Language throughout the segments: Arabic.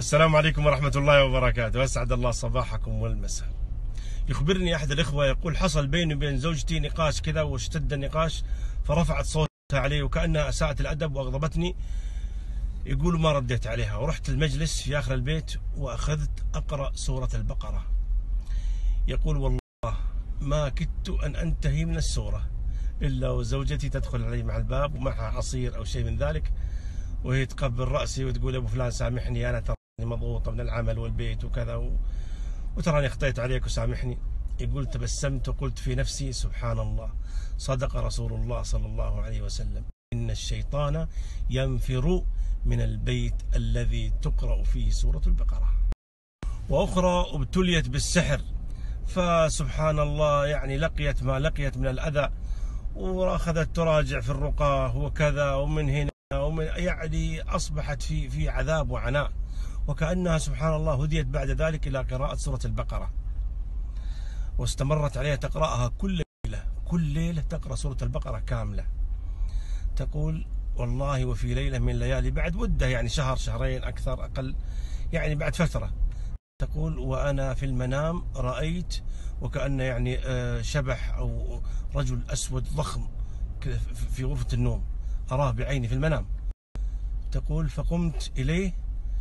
السلام عليكم ورحمة الله وبركاته، أسعد الله صباحكم والمساء. يخبرني أحد الإخوة يقول حصل بيني وبين زوجتي نقاش كذا واشتد النقاش فرفعت صوتها علي وكأنها أساءت الأدب وأغضبتني. يقول ما رديت عليها ورحت المجلس في آخر البيت وأخذت أقرأ سورة البقرة. يقول والله ما كدت أن أنتهي من السورة إلا وزوجتي تدخل علي مع الباب ومعها عصير أو شيء منذلك، وهي تقبل رأسي وتقول يا أبو فلان سامحني أنا تراني مضغوطة من العمل والبيت وكذا وتراني أخطيت عليك وسامحني. يقول تبسمت وقلت في نفسي سبحان الله، صدق رسول الله صلى الله عليه وسلم إن الشيطان ينفر من البيت الذي تقرأ فيه سورة البقرة. وأخرى ابتليت بالسحر، فسبحان الله يعني لقيت ما لقيت من الأذى وأخذت تراجع في الرقاه وكذا ومن هنا ومن يعني أصبحت في عذاب وعناء، وكأنها سبحان الله هديت بعد ذلك إلى قراءة سورة البقرة، واستمرت عليها تقرأها كل ليلة تقرأ سورة البقرة كاملة. تقول والله وفي ليلة من الليالي بعد مدة يعني شهر شهرين أكثر أقل يعني بعد فترة، تقول وأنا في المنام رأيت وكأن يعني شبح أو رجل أسود ضخم في غرفة النوم أراه بعيني في المنام. تقول فقمت إليه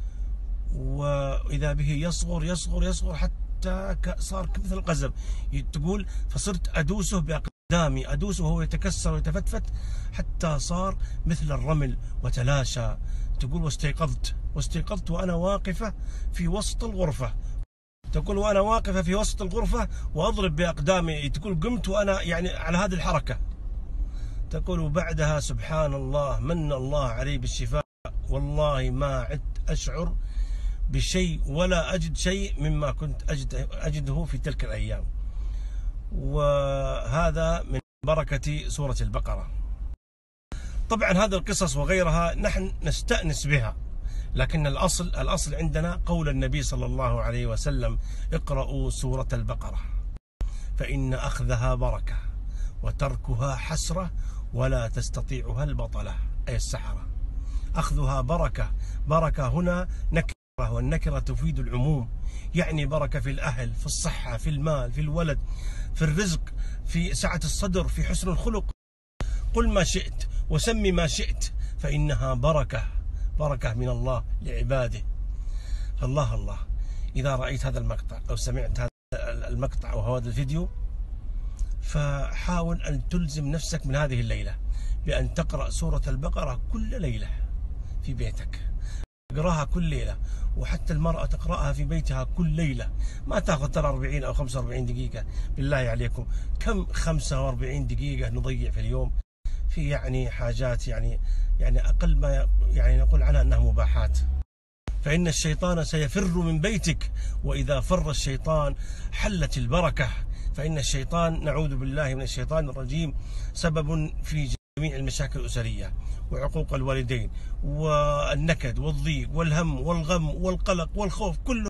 وإذا به يصغر يصغر يصغر حتى صار مثل القزم. تقول فصرت أدوسه بأقدامي، أدوسه وهو يتكسر ويتفتفت حتى صار مثل الرمل وتلاشى. تقول واستيقظت وأنا واقفة في وسط الغرفة. تقول وأنا واقفة في وسط الغرفة وأضرب بأقدامي. تقول قمت وأنا يعني على هذه الحركة. تقول وبعدها سبحان الله من الله علي بالشفاء، والله ما عدت أشعر بشيء ولا أجد شيء مما كنت أجده في تلك الأيام، وهذا من بركة سورة البقرة. طبعا هذه القصص وغيرها نحن نستأنس بها، لكن الأصل عندنا قول النبي صلى الله عليه وسلم اقرأوا سورة البقرة فإن أخذها بركة وتركها حسرة ولا تستطيعها البطلة، أي السحرة. أخذها بركة هنا نكرة، والنكرة تفيد العموم، يعني بركة في الأهل، في الصحة، في المال، في الولد، في الرزق، في سعة الصدر، في حسن الخلق. قل ما شئت وسمي ما شئت فإنها بركة من الله لعباده. الله إذا رأيت هذا المقطع أو سمعت هذا المقطع أو هذا الفيديو فحاول أن تلزم نفسك من هذه الليلة بأن تقرأ سورة البقرة كل ليلة في بيتك. اقراها كل ليلة، وحتى المرأة تقرأها في بيتها كل ليلة. ما تأخذ ترى 40 أو 45 دقيقة. بالله عليكم كم 45 دقيقة نضيع في اليوم في يعني حاجات يعني أقل ما يعني نقول عنها أنها مباحات. فإن الشيطان سيفر من بيتك، وإذا فر الشيطان حلت البركة. فإن الشيطان نعوذ بالله من الشيطان الرجيم سبب في جميع المشاكل الأسرية وعقوق الوالدين والنكد والضيق والهم والغم والقلق والخوف كله